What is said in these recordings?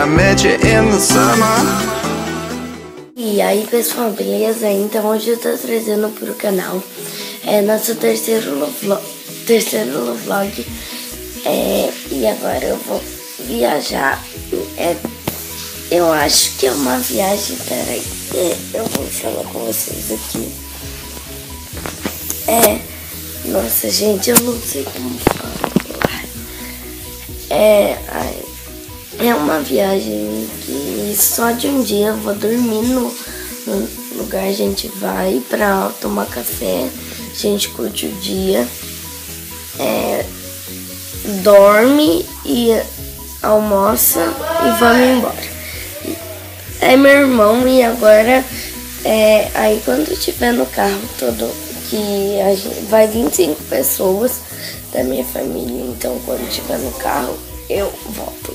I met you in the summer. E aí pessoal, beleza? Então hoje eu tô trazendo pro canal nosso terceiro vlog. E agora eu vou viajar. Eu acho que é uma viagem, peraí, eu vou falar com vocês aqui. Nossa gente, eu não sei como falar. É uma viagem que só de um dia eu vou dormir no lugar. A gente vai pra tomar café, a gente curte o dia, dorme e almoça e vamos embora. É meu irmão e agora, aí quando estiver no carro todo, que a gente, vai 25 pessoas da minha família, então quando estiver no carro eu volto.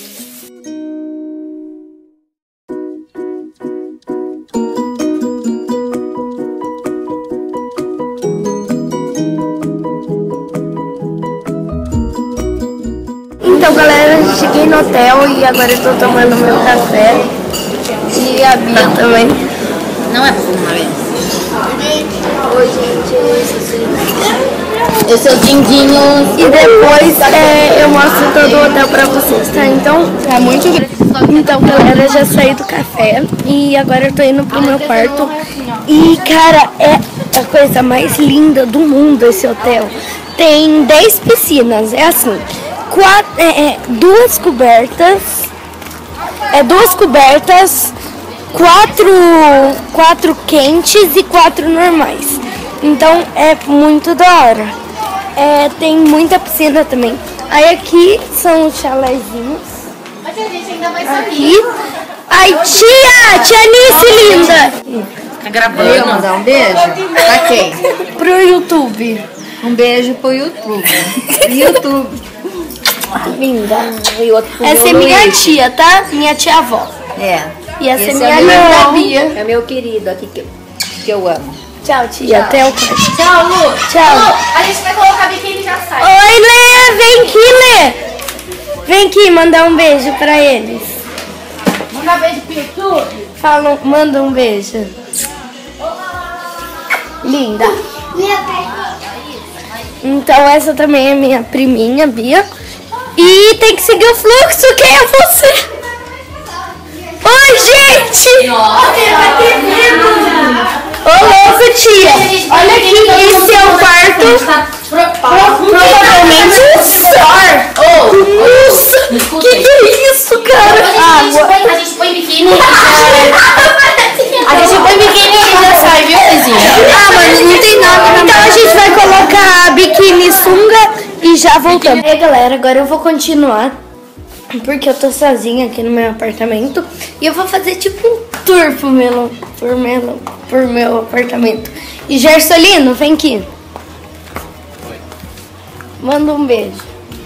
Então galera, eu cheguei no hotel e agora eu tô tomando meu café. E a Bia também. Não é pra fumar mesmo. Oi gente, Eu sou Dindinho. e depois eu mostro todo o hotel pra vocês, tá? Então, É muito grande. então galera, já saí do café e agora eu tô indo pro meu quarto. E cara, é a coisa mais linda do mundo esse hotel. Tem 10 piscinas, é assim, duas cobertas, quatro quentes e 4 normais. Então é muito da hora. Tem muita piscina também. Aí aqui são os chalézinhos. Mas a gente ainda vai sair. Aqui. Ai, tia Nice linda. Tá gravando? Eu mandar um beijo? Pra quem? Pro YouTube. Um beijo pro YouTube. Linda. E outro pro Essa é meu minha Luiz. tia, tá? Minha tia-avó. E essa é minha linda Bia. É meu querido aqui que eu amo. Tchau, tia. Até o próximo. Tchau, Lu. Tchau. Lu, a gente vai colocar biquíni e já sai. Oi, Lê. Vem aqui, Lê. Vem aqui mandar um beijo pra eles. Manda beijo pro YouTube. Manda um beijo. Linda. Então essa também é minha priminha, Bia. E tem que seguir o fluxo. Quem é você? Oi, gente! Ô, louco, tia! Olha aqui, esse é o quarto. Provavelmente Nossa! Que é isso, cara? A gente põe biquíni e já sai, viu, vizinha? Mas não tem nada. Então a gente vai colocar biquíni, sunga e já voltamos. Galera, agora eu vou continuar, porque eu tô sozinha aqui no meu apartamento. E eu vou fazer tipo um tour por meu apartamento. E Gersolino, vem aqui. Manda um beijo.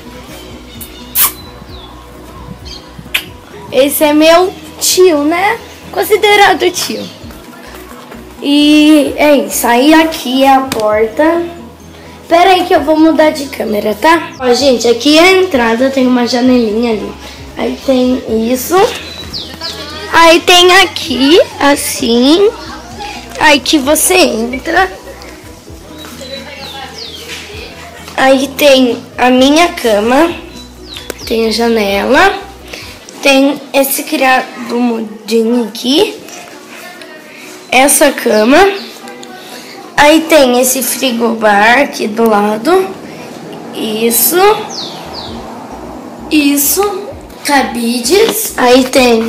Esse é meu tio, né? Considerado tio. E é isso. Aí aqui é a porta. Pera aí que eu vou mudar de câmera, tá? Ó, gente, aqui é a entrada, tem uma janelinha ali. Aí tem isso. Aí tem aqui, assim. Aí que você entra. Aí tem a minha cama. Tem a janela. Tem esse criado mudinho aqui. Essa cama. Aí tem esse frigobar aqui do lado. Isso. Cabides. Aí tem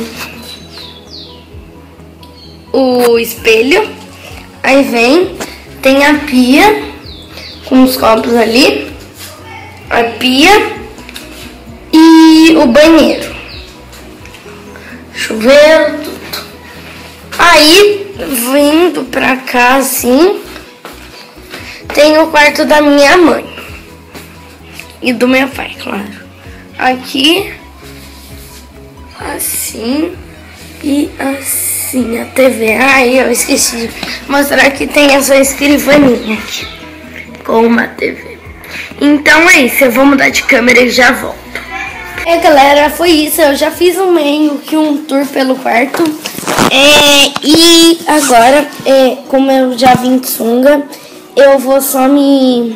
o espelho. Aí tem a pia com os copos ali. A pia e o banheiro. Chuveiro, tudo. Aí, vindo pra cá assim, tem o quarto da minha mãe e do meu pai, claro. Aqui, assim e assim a TV. Ai, eu esqueci de mostrar que tem essa escrivaninha aqui com uma TV. Então é isso, eu vou mudar de câmera e já volto. Galera, foi isso. Eu já fiz meio que um tour pelo quarto. E agora, como eu já vim de sunga, eu vou só me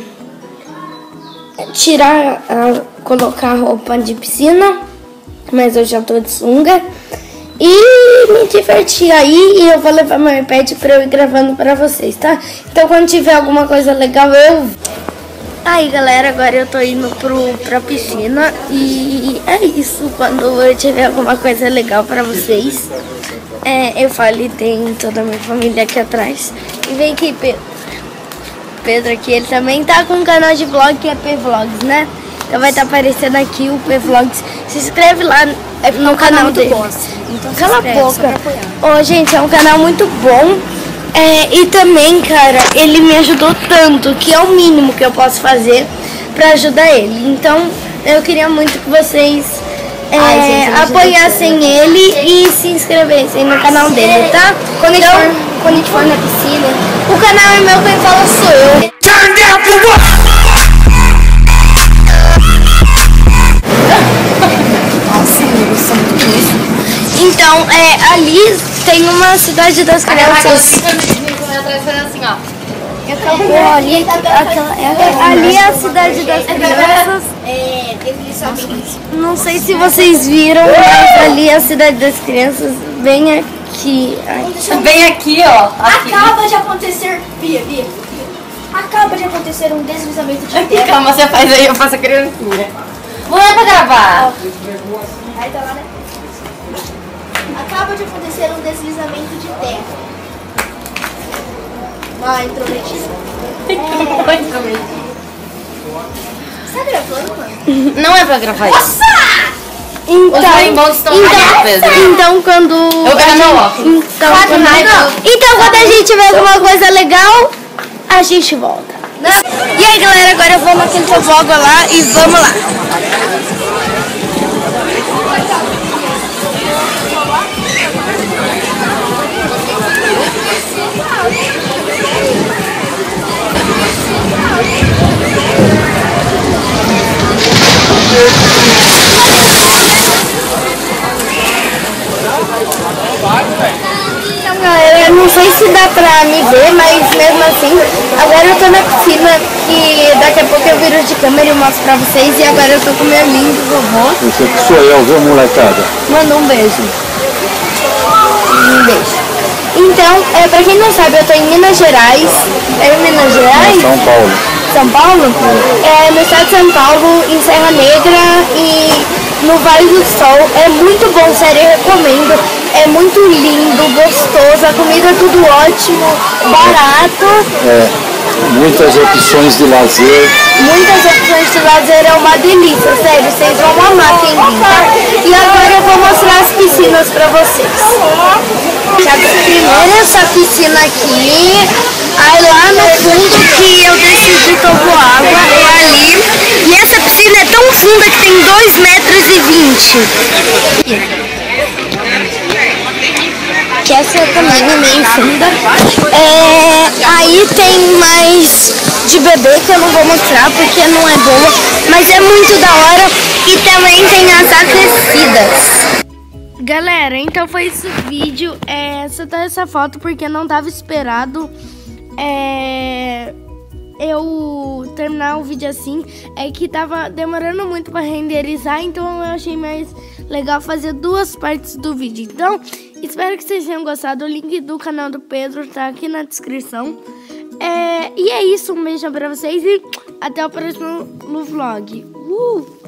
tirar, colocar roupa de piscina, mas eu já tô de sunga. E me divertir aí, e eu vou levar meu iPad pra eu ir gravando pra vocês, tá? Então quando tiver alguma coisa legal, eu... Aí galera, agora eu tô indo pra piscina e é isso. Quando eu tiver alguma coisa legal pra vocês, eu falo, e tem toda a minha família aqui atrás. E vem aqui, Pedro aqui, ele também tá com um canal de vlog que é P-Vlogs, né? Então vai estar aparecendo aqui o P-Vlogs. Se inscreve lá no canal dele. Então cala a boca. Gente, é um canal muito bom. E também, cara, ele me ajudou tanto que é o mínimo que eu posso fazer pra ajudar ele. Então, eu queria muito que vocês apoiassem ele e se inscrevessem no canal dele, tá? Quando a gente for na piscina, o canal é meu, quem fala sou eu. Turn down for what? Então, ali tem uma cidade das crianças. Assim, ó. Acabou ali, ali é a cidade das crianças. Não sei se vocês viram, mas ali é a cidade das crianças, bem aqui. Bem aqui, ó. Aqui. Acaba de acontecer, Bia. Acaba de acontecer um deslizamento de terra. Calma, você faz aí, eu faço a criancinha. Não é pra gravar. Aí tá lá, né? Acaba de acontecer um deslizamento de terra. Vai, intrometido. Você tá gravando, mano? Não é pra gravar isso. Então, os marimbondos estão lá, Pedro. Então quando... Eu quero meu óculos. Então quando a gente vê alguma coisa legal, a gente volta. E aí galera, agora vamos naquele tobogã lá e vamos lá. Então galera, eu não sei se dá pra me ver, mas mesmo assim, agora eu tô na piscina e daqui a pouco eu viro de câmera e mostro pra vocês. E agora eu tô com meu lindo vovô. Esse aqui sou eu, viu, molecada? Manda um beijo. Um beijo. Então, pra quem não sabe, eu tô em Minas Gerais. É em Minas Gerais? São Paulo. São Paulo? No estado de São Paulo, em Serra Negra e no Vale do Sol. É muito bom, sério, eu recomendo. É muito lindo, gostoso, a comida é tudo ótimo, barato. Muitas opções de lazer. Muitas opções de lazer, é uma delícia, sério, vocês vão amar quem vir, tá? E agora eu vou mostrar as piscinas pra vocês. Primeiro essa piscina aqui, aí lá no fundo que eu decidi tomar água, é ali. E essa piscina é tão funda que tem 2,20 metros. Que essa também é meio funda. Aí tem mais de bebê que eu não vou mostrar porque não é boa, mas é muito da hora. E também tem as aquecidas. Galera, então foi esse vídeo. Só tá essa foto porque não tava esperado eu terminar o vídeo assim. É que tava demorando muito pra renderizar, então eu achei mais legal fazer 2 partes do vídeo. Então, espero que vocês tenham gostado. O link do canal do Pedro tá aqui na descrição. E é isso, um beijo pra vocês e até o próximo vlog.